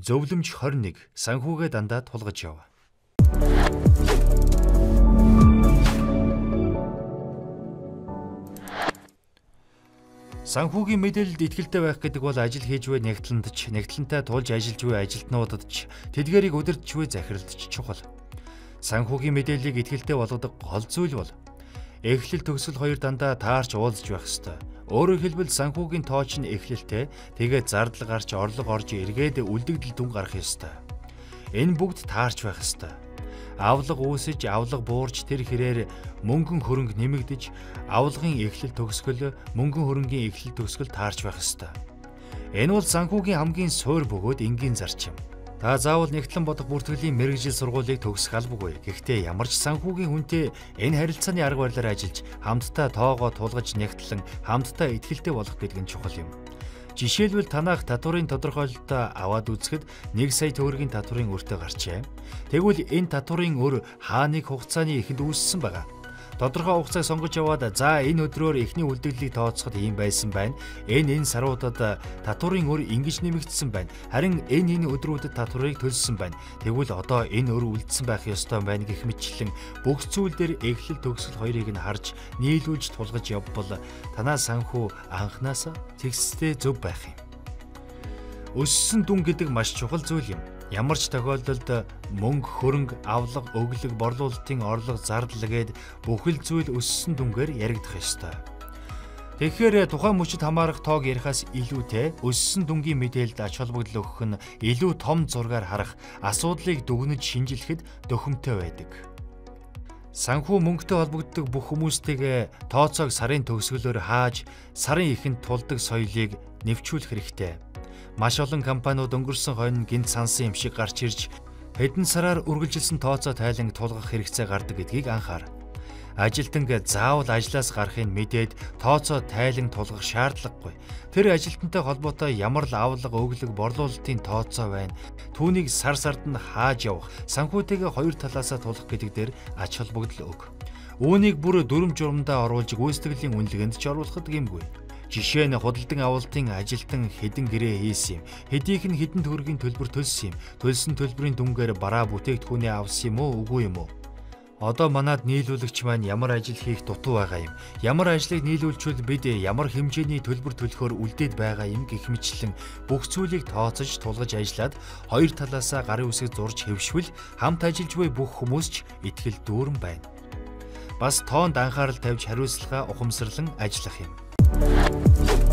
Зөвлөмж 21 санхүүгээ дандаа тулгаж яв. Санхүүгийн мэдээлэлд итгэлтэй байх гэдэг бол ажил хийж буй нэгтлэнтэй тулж ажиллаж буй ажилтнуудад ч тэдгээрийг удирдах буй захиралд ч чухал. Санхүүгийн мэдээллийг итгэлтэй болгодог гол зүйл бол эхлэл төгсгөл хоёр дандаа таарч уулзж байх ёстой. Өөрөөр хэлбэл санхүүгийн тооч нь эхлэлтэй, тэгээд зардал гарч орлого орж эргээд үлдэгдэл дүн гарах ёстой. Энэ бүгд таарч байх ёстой. Авлага үүсэж, авлага буурч тэр хэрээр мөнгөн хөрөнгө нэмэгдэж, авлагын эхлэл төгсгөл, мөнгөн хөрөнгийн эхлэл төгсгөл таарч байх ёстой. Энэ бол санхүүгийн хамгийн суур бөгөөд энгийн зарчим. Та заавал нэгтлэн бодох бүртгэлийн мэргэжил сургуулийг төгсөх албагүй. Гэхдээ ямар ч санхүүгийн хүнтэй энэ харилцааны арга барилаар ажиллаж, хамтдаа тоогоо тулгаж нэгтлэн, хамтдаа итгэлтэй болох гэдэг нь чухал юм. Жишээлбэл танах татварын тодорхойлолтоо аваад үзэхэд 1 сая төгрөгийн татварын өртөө гарчээ. Тэгвэл энэ татварын өр хааныг хугацааны эхэнд үүссэн байгаа. Тодорхой хугацааг сонгож яваад за энэ өдрөөр эхний үлдэгдлийг тооцоход ийм байсан байна. Энэ саруудад татварын өр ингэж нэмэгдсэн байна. Харин энэ өдрүүдэд татварыг төлсөн байна. Тэгвэл одоо энэ өр үлдсэн байх ёстой байна гэх мэтчлэн бүх зүйл дээр эхлэл төгсгөл хоёрыг нь харж нийлүүлж тулгаж явбал танаа санхүү анханасаа тэгстэй зөв байх юм. Өссөн дүн гэдэг маш чухал зүйл юм. Ямар ч тохиолдолд мөнгө, хөрөнгө, авлага, өглөг, борлуулалтын орлого, зардал гээд бүхэл зүйл өссөн дүнгээр яригдах ёстой. Тэгэхээр тухайн мөчид хамаарах тоог ярихаас илүүтэй өссөн дүнгийн мэдээлэлд ач холбогдол өгөх нь илүү том зургаар харах, асуудлыг дүгнэж шинжилэхэд төхөмтэй байдаг. Санхүү мөнгөтэй холбогддог бүх хүмүүстэйгээ тооцоог сарын төгсгөлөөр хааж, сарын эхэнд тулдаг соёлыг нэвчүүлэх хэрэгтэй. Маш олон компаниуд өнгөрсөн хойно гинт сансан юм шиг гарч ирж хэдэн сараар үргэлжилсэн тооцоо тайлан тулгах хэрэгцээ гардаг гэдгийг анхаар. Ажилтан заавал ажлаас гарахыг мэдээд тооцоо тайлан тулгах шаардлагагүй. Тэр ажилтантай холбоотой ямар л авлага, өглөг, борлуулалтын тооцоо байна. Түүнийг сар сард нь хааж явах, санхүүтэйгээ хоёр талаасаа тулах гэдэг дээр ач холбогдол өг. Үүнийг бүр дүрм журмдаа оруулж гүйцэтгэлийн үнэлгээнд ч оруулахад гэмгүй. Жишээ нь худалдан авалтын ажилтан хэдэн гэрээ хийсэн юм. Хэдийнх нь хэдэн төгрөгийн төлбөр төлсөн юм. Төлсөн төлбөрийн дүнгээр бараа бүтээгдэхүүнээ авсан юм уу, үгүй юм уу? Одоо манад нийлүүлэгч маань ямар ажил хийх дутуу байгаа юм. Ямар ажлыг нийлүүлжүүл бид ямар хэмжээний төлбөр төлөхөөр үлдээд байгаа юм гэх мэтлэн бүх зүйлийг тооцож тулгаж ажиллаад хоёр талаасаа гарын үсэг зурж хэвшвэл хамт ажиллаж буй бүх хүмүүс ч итгэл дүүрэн байна. Бас тоонд анхаарал тавьж хариуцлага ухамсарлан ажиллах юм.